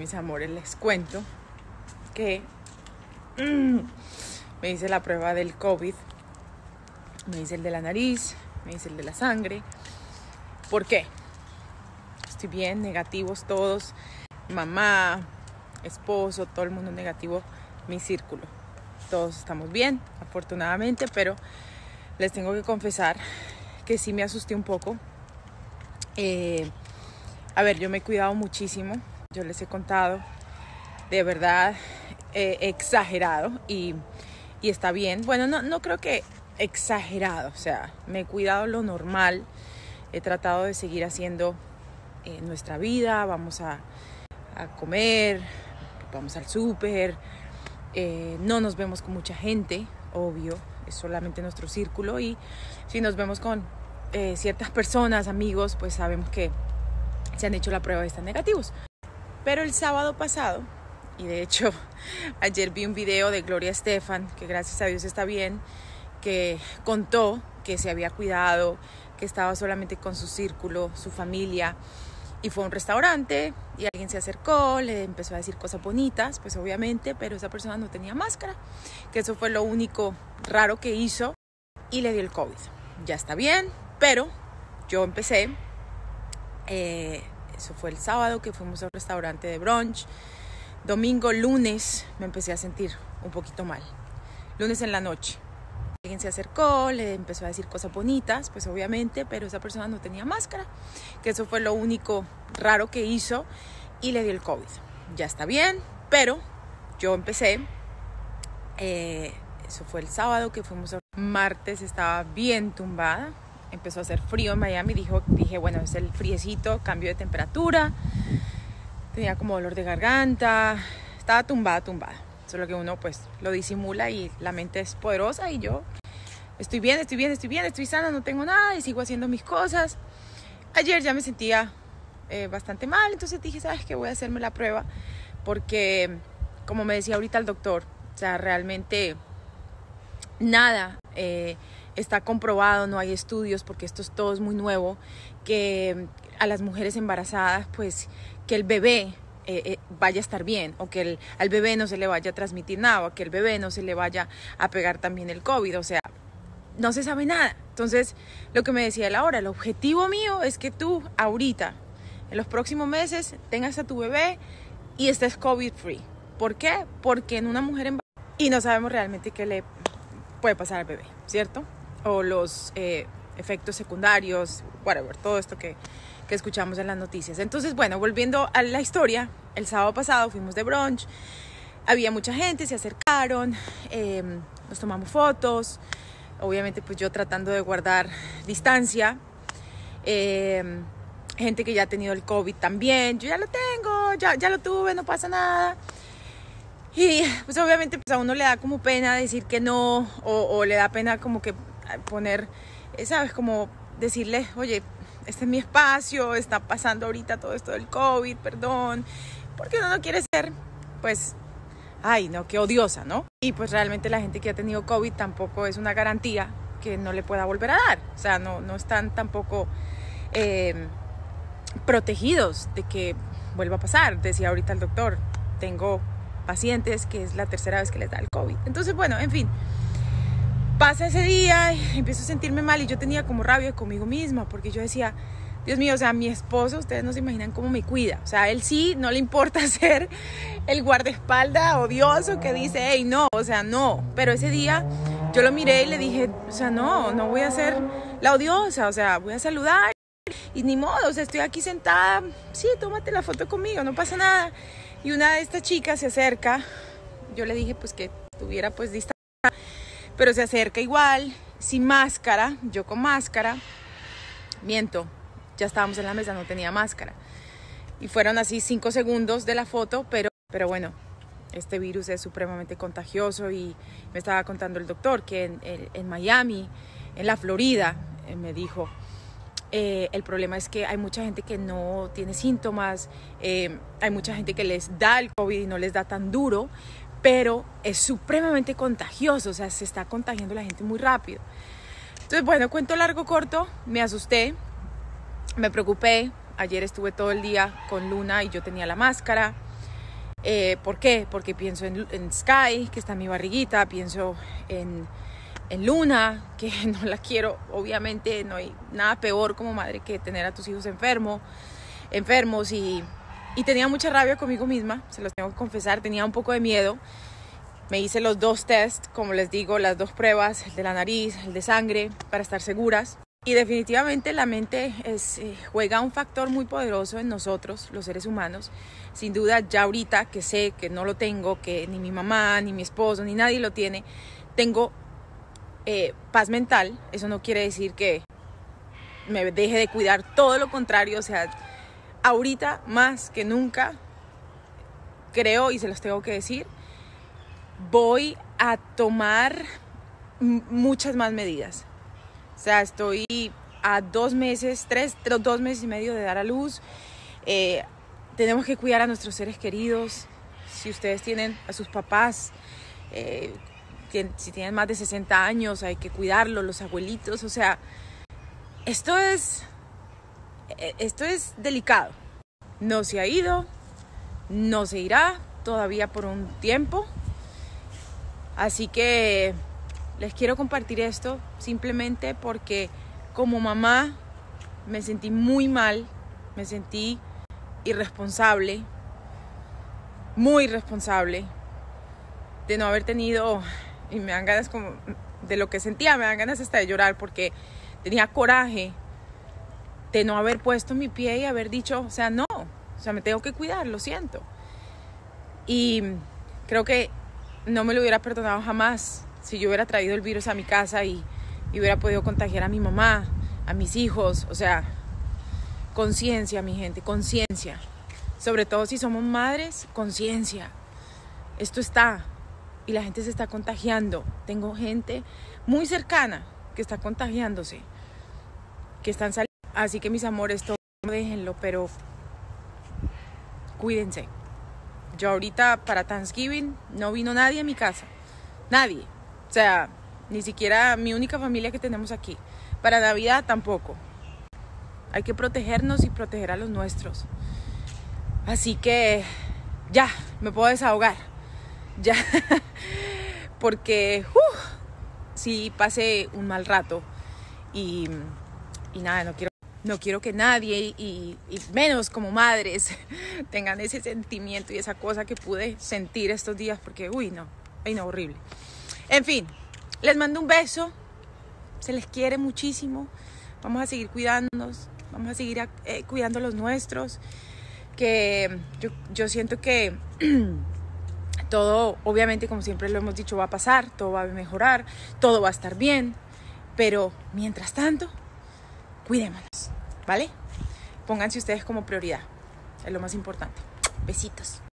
mis amores, les cuento que me hice la prueba del COVID, me hice el de la nariz, me hice el de la sangre. ¿Por qué? Estoy bien, negativos todos, mamá, esposo, todo el mundo negativo, mi círculo. Todos estamos bien, afortunadamente, pero les tengo que confesar que sí me asusté un poco. Yo me he cuidado muchísimo, yo les he contado, de verdad, exagerado y está bien. Bueno, no creo que exagerado, o sea, me he cuidado lo normal, he tratado de seguir haciendo nuestra vida, vamos a comer, vamos al súper, no nos vemos con mucha gente, obvio, es solamente nuestro círculo, y si nos vemos con ciertas personas, amigos, pues sabemos que se han hecho la prueba y están negativos. Pero el sábado pasado, y de hecho ayer vi un video de Gloria Estefan, que gracias a Dios está bien, que contó que se había cuidado, que estaba solamente con su círculo, su familia, y fue a un restaurante y alguien se acercó, le empezó a decir cosas bonitas, pues obviamente, pero esa persona no tenía máscara, que eso fue lo único raro que hizo, y le dio el COVID. Ya está bien, pero yo empecé, eso fue el sábado que fuimos a un restaurante de brunch, domingo, lunes me empecé a sentir un poquito mal, lunes en la noche. Alguien se acercó, le empezó a decir cosas bonitas, pues obviamente, pero esa persona no tenía máscara, que eso fue lo único raro que hizo, y le dio el COVID. Ya está bien, pero yo empecé, eso fue el sábado que fuimos a martes, estaba bien tumbada, empezó a hacer frío en Miami, dije, bueno, es el friecito, cambio de temperatura, tenía como dolor de garganta, estaba tumbada. Solo que uno pues lo disimula y la mente es poderosa, y yo estoy bien, estoy sana, no tengo nada y sigo haciendo mis cosas. Ayer ya me sentía bastante mal, entonces dije, ¿sabes qué? Voy a hacerme la prueba porque, como me decía ahorita el doctor, o sea, realmente nada está comprobado, no hay estudios, porque esto es todo muy nuevo, que a las mujeres embarazadas, pues, que el bebé vaya a estar bien, o que al bebé no se le vaya a transmitir nada, o que el bebé no se le vaya a pegar también el COVID, o sea, no se sabe nada. Entonces, lo que me decía él ahora, el objetivo mío es que tú ahorita, en los próximos meses, tengas a tu bebé y estés COVID free. ¿Por qué? Porque en una mujer embarazada, y no sabemos realmente qué le puede pasar al bebé, ¿cierto? O los efectos secundarios, whatever, todo esto que escuchamos en las noticias. Entonces, bueno, volviendo a la historia, el sábado pasado fuimos de brunch, había mucha gente, se acercaron, nos tomamos fotos, obviamente pues yo tratando de guardar distancia, gente que ya ha tenido el COVID también, yo ya lo tengo, ya lo tuve, no pasa nada. Y pues obviamente pues a uno le da como pena decir que no, o le da pena como que poner, ¿sabes? Como decirle, oye, este es mi espacio, está pasando ahorita todo esto del COVID, perdón, porque uno no quiere ser, pues, ay, no, qué odiosa, ¿no? Y pues realmente la gente que ha tenido COVID tampoco es una garantía que no le pueda volver a dar, o sea, no están tampoco protegidos de que vuelva a pasar. Decía ahorita el doctor, tengo pacientes que es la tercera vez que les da el COVID. Entonces, bueno, en fin, pasa ese día y empiezo a sentirme mal, y yo tenía como rabia conmigo misma, porque yo decía, Dios mío, o sea, mi esposo, ustedes no se imaginan cómo me cuida, o sea, él sí, no le importa ser el guardaespaldas odioso que dice, hey, no, o sea, no, pero ese día yo lo miré y le dije, o sea, no voy a ser la odiosa, o sea, voy a saludar, y ni modo, o sea, estoy aquí sentada, sí, tómate la foto conmigo, no pasa nada. Y una de estas chicas se acerca, yo le dije pues que tuviera pues distancia, pero se acerca igual, sin máscara, yo con máscara, miento, ya estábamos en la mesa, no tenía máscara, y fueron así 5 segundos de la foto, pero bueno, este virus es supremamente contagioso, y me estaba contando el doctor que en Miami, en la Florida, me dijo, el problema es que hay mucha gente que no tiene síntomas, hay mucha gente que les da el COVID y no les da tan duro, pero es supremamente contagioso, o sea, se está contagiando la gente muy rápido. Entonces, bueno, cuento largo corto, me asusté, me preocupé. Ayer estuve todo el día con Luna y yo tenía la máscara. ¿Por qué? Porque pienso en Sky, que está en mi barriguita, pienso en Luna, que no la quiero. Obviamente no hay nada peor como madre que tener a tus hijos enfermos y tenía mucha rabia conmigo misma, se los tengo que confesar, tenía un poco de miedo. Me hice los 2 tests, como les digo, las 2 pruebas, el de la nariz, el de sangre, para estar seguras. Y definitivamente la mente juega un factor muy poderoso en nosotros, los seres humanos. Sin duda, ya ahorita que sé que no lo tengo, que ni mi mamá, ni mi esposo, ni nadie lo tiene, tengo paz mental. Eso no quiere decir que me deje de cuidar, todo lo contrario. O sea, ahorita más que nunca, creo, y se los tengo que decir, voy a tomar muchas más medidas. O sea, estoy a 2 meses, 2 meses y medio de dar a luz. Tenemos que cuidar a nuestros seres queridos. Si ustedes tienen a sus papás, si tienen más de 60 años, hay que cuidarlos, los abuelitos. O sea, esto es delicado. No se ha ido, no se irá todavía por un tiempo. Así que les quiero compartir esto simplemente porque como mamá me sentí muy mal, me sentí irresponsable, muy irresponsable de no haber tenido, y me dan ganas como de lo que sentía, me dan ganas hasta de llorar porque tenía coraje de no haber puesto mi pie y haber dicho, o sea, no, o sea, me tengo que cuidar, lo siento. Y creo que no me lo hubiera perdonado jamás si yo hubiera traído el virus a mi casa y hubiera podido contagiar a mi mamá, a mis hijos. O sea, conciencia, mi gente, conciencia. Sobre todo si somos madres, conciencia. Esto está, y la gente se está contagiando. Tengo gente muy cercana que está contagiándose, que están saliendo. Así que mis amores, todo déjenlo, pero cuídense. Yo ahorita para Thanksgiving no vino nadie a mi casa. Nadie. O sea, ni siquiera mi única familia que tenemos aquí. Para Navidad tampoco. Hay que protegernos y proteger a los nuestros. Así que ya, me puedo desahogar. Ya. Porque sí pasé un mal rato. Y nada, no quiero que nadie, y menos como madres, tengan ese sentimiento y esa cosa que pude sentir estos días, porque, no, horrible. En fin, les mando un beso, se les quiere muchísimo, vamos a seguir cuidándonos, vamos a seguir cuidando a los nuestros, que yo siento que todo, obviamente, como siempre lo hemos dicho, va a pasar, todo va a mejorar, todo va a estar bien, pero mientras tanto, cuidémonos, ¿vale? Pónganse ustedes como prioridad, es lo más importante. Besitos.